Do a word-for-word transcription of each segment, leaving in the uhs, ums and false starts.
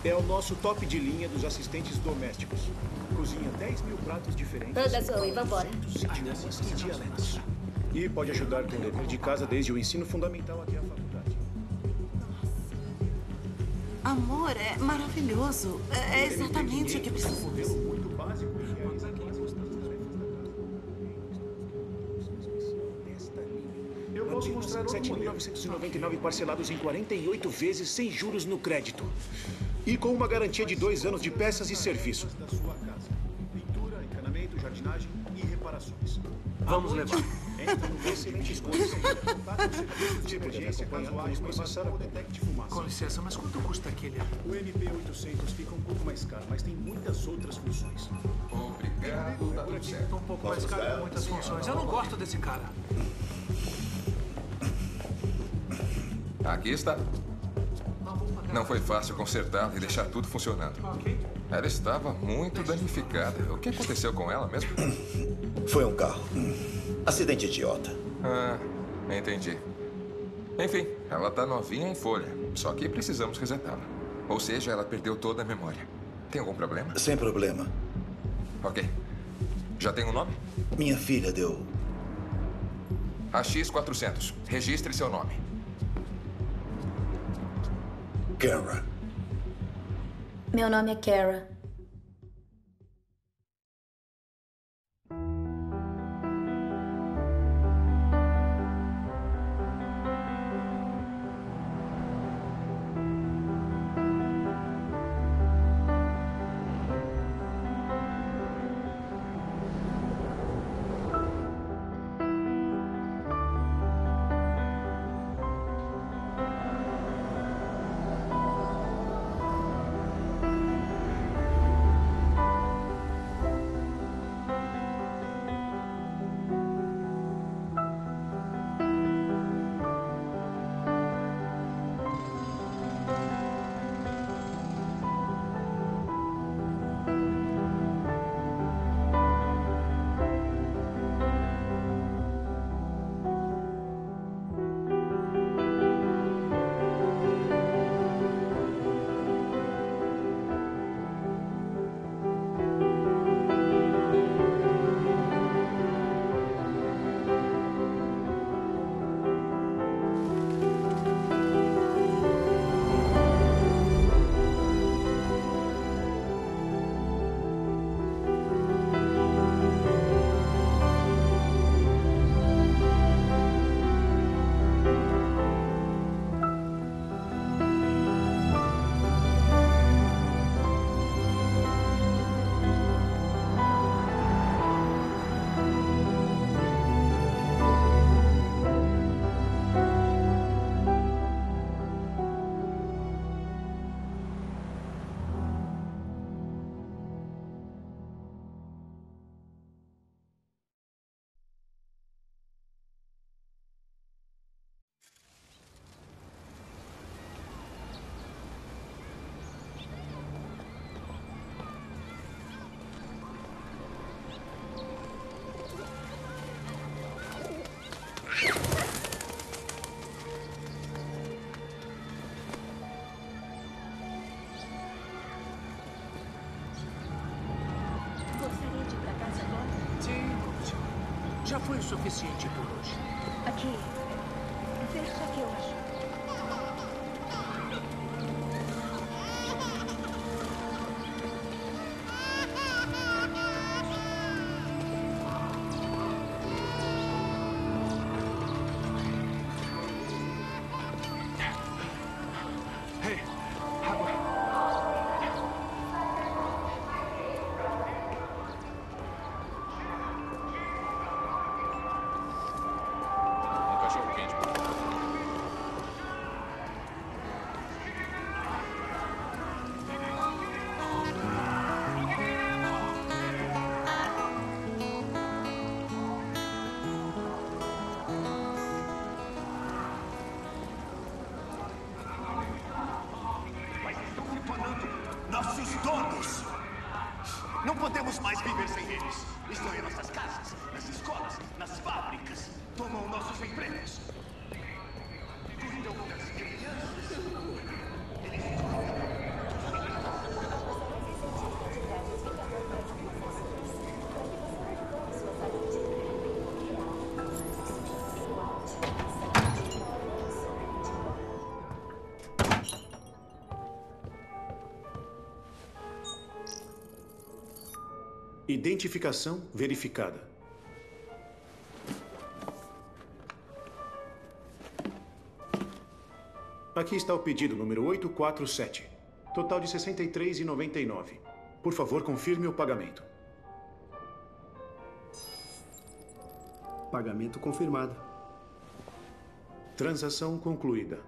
é o nosso top de linha dos assistentes domésticos. Cozinha dez mil pratos diferentes. Anda, Zoe, vambora. idiomas e dialetos. E pode ajudar com o dever de casa desde o ensino fundamental até a faculdade. Amor, é maravilhoso. É exatamente o que precisamos. Muito básico e realizar aquelas Eu posso mostrar sete mil novecentos e noventa e nove parcelados em quarenta e oito vezes sem juros no crédito. E com uma garantia de dois anos de peças e serviço. Da sua casa. Pintura, encanamento, jardinagem e reparações. Vamos levar. Entra no excelentes condições. De emergência, casuais, necessário ou detecte fumaça. Com licença, mas quanto custa aquele? O M P oitocentos fica um pouco mais caro, mas tem muitas outras funções. Obrigado, tá tudo certo. Um pouco mais caro com muitas funções. Eu não gosto desse cara. Aqui está. Não foi fácil consertá-la e deixar tudo funcionando. Ela estava muito danificada. O que aconteceu com ela mesmo? Foi um carro. Acidente idiota. Ah, entendi. Enfim, ela tá novinha em folha. Só que precisamos resetá-la. Ou seja, ela perdeu toda a memória. Tem algum problema? Sem problema. Ok. Já tem um nome? Minha filha deu... A X quatrocentos. Registre seu nome. Kara. Meu nome é Kara. Já foi o suficiente por hoje. Aqui. Fecha aqui, eu acho. Ei, água. Cachorro quente. Nossos donos! Não podemos mais viver sem eles. Estão em nossas casas, nas escolas, nas fábricas. Tomam nossos empregos. Cuidam das crianças. Eles cuidam. Identificação verificada. Aqui está o pedido número oito quatro sete. Total de sessenta e três reais e noventa e nove centavos. Por favor, confirme o pagamento. Pagamento confirmado. Transação concluída.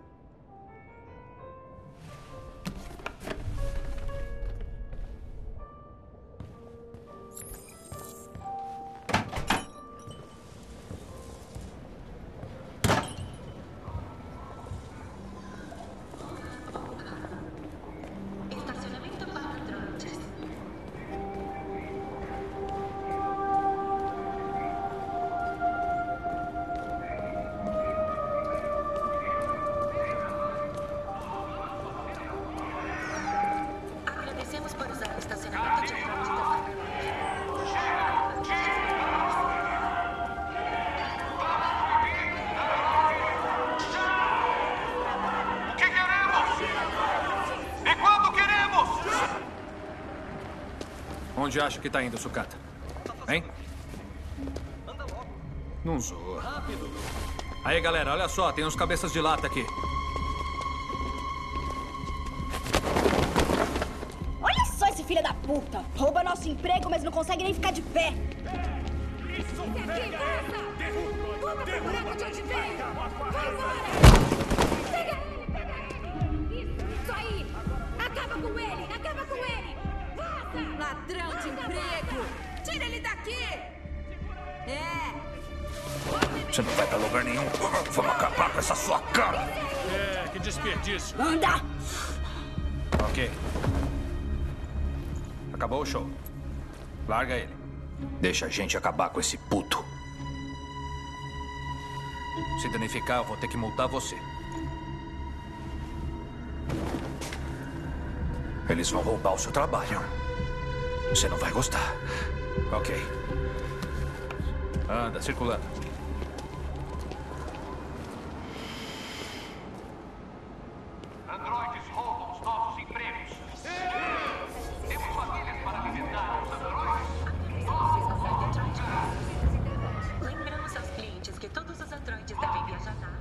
Estacionamento para androides. Agradecemos por usar o estacionamento de androides da Faculdade. O que queremos? E quando queremos? Onde acha que tá indo, sucata? Hein? Não zoa. Aí, galera, olha só, tem uns cabeças de lata aqui. Olha só esse filho da puta! Rouba nosso emprego, mas não consegue nem ficar de pé. Isso aqui, vaza! Vamos pro buraco de onde veio! Vai embora! Pega ele, pega ele! Isso aí! Acaba com ele! Acaba com ele! Vaza! Ladrão de emprego! Tira ele daqui! É! Você não vai pra lugar nenhum. Vamos acabar com essa sua cara. É, que desperdício. Anda! Ok. Acabou o show. Larga ele. Deixa a gente acabar com esse puto. Se danificar, eu vou ter que multar você. Eles vão roubar o seu trabalho. Você não vai gostar. Ok. Anda, circulando. Androides roubam os nossos empregos. Temos famílias para alimentar os androides. Lembramos aos clientes que todos os androides devem viajar na